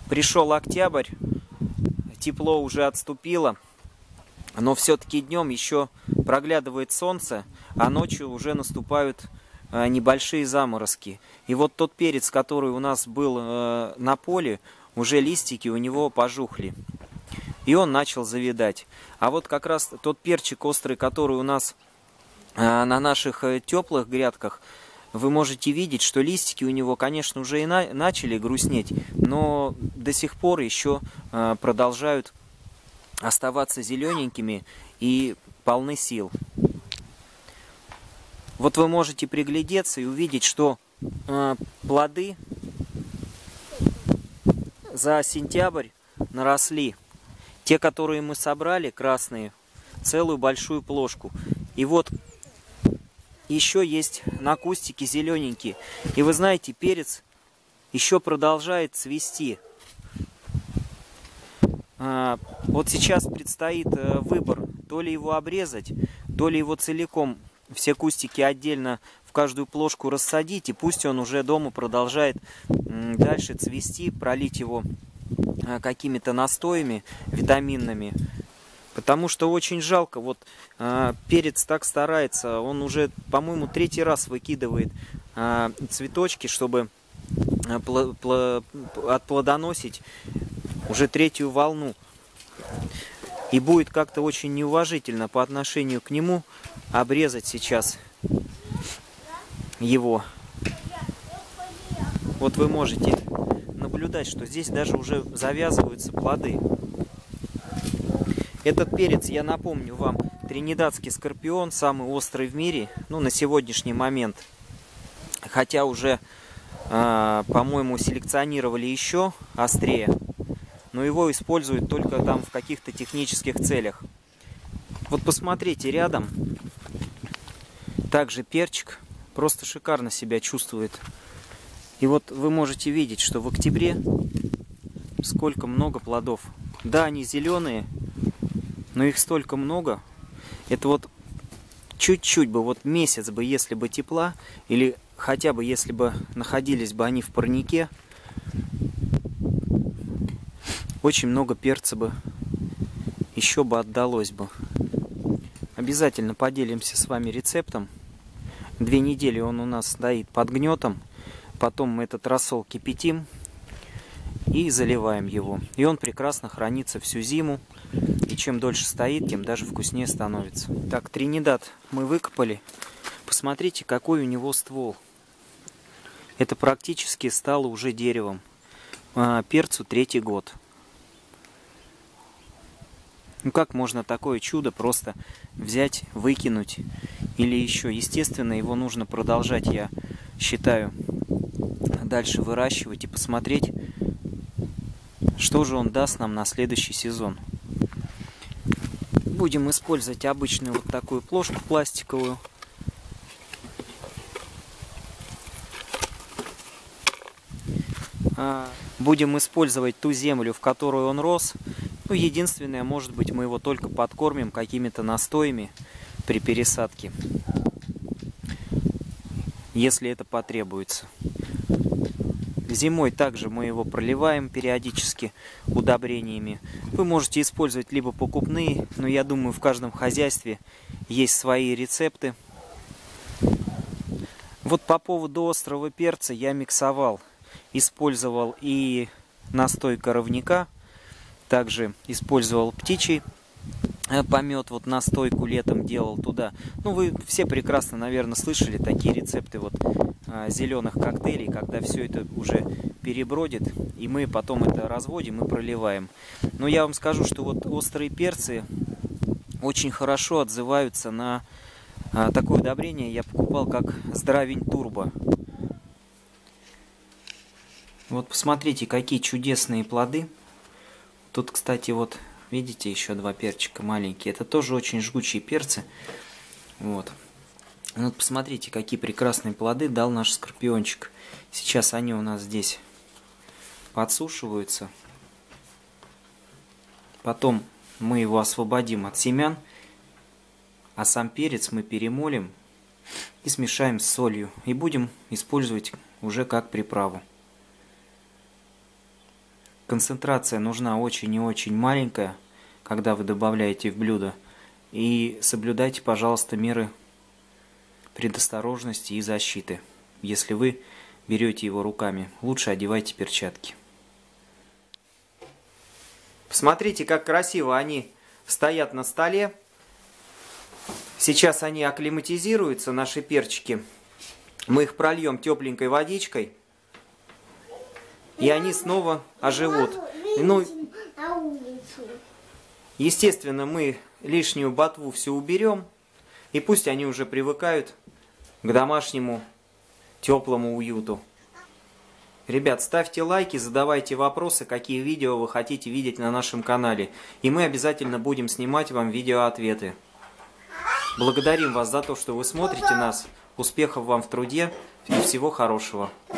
Пришел октябрь, тепло уже отступило, но все-таки днем еще проглядывает солнце, а ночью уже наступают небольшие заморозки. И вот тот перец, который у нас был на поле, уже листики у него пожухли. И он начал завядать. А вот как раз тот перчик острый, который у нас на наших теплых грядках, вы можете видеть, что листики у него, конечно, уже и начали грустнеть, но до сих пор еще продолжают оставаться зелененькими и полны сил. Вот вы можете приглядеться и увидеть, что плоды за сентябрь наросли. Те, которые мы собрали, красные, целую большую плошку. И вот еще есть на кустике зелененькие. И вы знаете, перец еще продолжает цвести. Вот сейчас предстоит выбор. То ли его обрезать, то ли его целиком, все кустики отдельно в каждую плошку рассадить. И пусть он уже дома продолжает дальше цвести, пролить его какими-то настоями витаминными. Потому что очень жалко, вот перец так старается, он уже, по-моему, 3-й раз выкидывает цветочки, чтобы отплодоносить уже 3-ю волну. И будет как-то очень неуважительно по отношению к нему обрезать сейчас его. Вот вы можете наблюдать, что здесь даже уже завязываются плоды. Этот перец, я напомню вам, тринидадский скорпион, самый острый в мире, ну, на сегодняшний момент. Хотя уже, по-моему, селекционировали еще острее, но его используют только там в каких-то технических целях. Вот посмотрите рядом, также перчик просто шикарно себя чувствует. И вот вы можете видеть, что в октябре сколько много плодов. Да, они зеленые, но их столько много. Это вот чуть-чуть бы, вот месяц бы, если бы тепла, или хотя бы если бы находились бы они в парнике, очень много перца бы еще бы отдалось бы. Обязательно поделимся с вами рецептом. 2 недели он у нас стоит под гнетом. Потом мы этот рассол кипятим и заливаем его. И он прекрасно хранится всю зиму. И чем дольше стоит, тем даже вкуснее становится. Так, Тринидад мы выкопали. Посмотрите, какой у него ствол. Это практически стало уже деревом. Перцу 3-й год. Ну как можно такое чудо просто взять, выкинуть? Или еще, естественно, его нужно продолжать, я считаю, дальше выращивать и посмотреть, что же он даст нам на следующий сезон. Будем использовать обычную вот такую плошку пластиковую. Будем использовать ту землю, в которой он рос. Ну, единственное, может быть, мы его только подкормим какими-то настоями при пересадке, если это потребуется. Зимой также мы его проливаем периодически удобрениями. Вы можете использовать либо покупные, но я думаю, в каждом хозяйстве есть свои рецепты. Вот по поводу острого перца я миксовал. Использовал и настой коровника, также использовал птичий помет, вот настойку летом делал туда. Ну, вы все прекрасно, наверное, слышали такие рецепты вот зеленых коктейлей, когда все это уже перебродит, и мы потом это разводим и проливаем. Но я вам скажу, что вот острые перцы очень хорошо отзываются на такое удобрение. Я покупал как Здравень Турбо. Вот посмотрите, какие чудесные плоды. Тут, кстати, вот видите, еще 2 перчика маленькие. Это тоже очень жгучие перцы. Вот. Вот посмотрите, какие прекрасные плоды дал наш скорпиончик. Сейчас они у нас здесь подсушиваются. Потом мы его освободим от семян. А сам перец мы перемолим и смешаем с солью. И будем использовать уже как приправу. Концентрация нужна очень и очень маленькая, когда вы добавляете в блюдо. И соблюдайте, пожалуйста, меры предосторожности и защиты. Если вы берете его руками, лучше одевайте перчатки. Посмотрите, как красиво они стоят на столе. Сейчас они акклиматизируются, наши перчики. Мы их прольем тепленькой водичкой. И они снова оживут. Ну, естественно, мы лишнюю ботву все уберем. И пусть они уже привыкают к домашнему теплому уюту. Ребят, ставьте лайки, задавайте вопросы, какие видео вы хотите видеть на нашем канале. И мы обязательно будем снимать вам видеоответы. Благодарим вас за то, что вы смотрите нас. Успехов вам в труде и всего хорошего.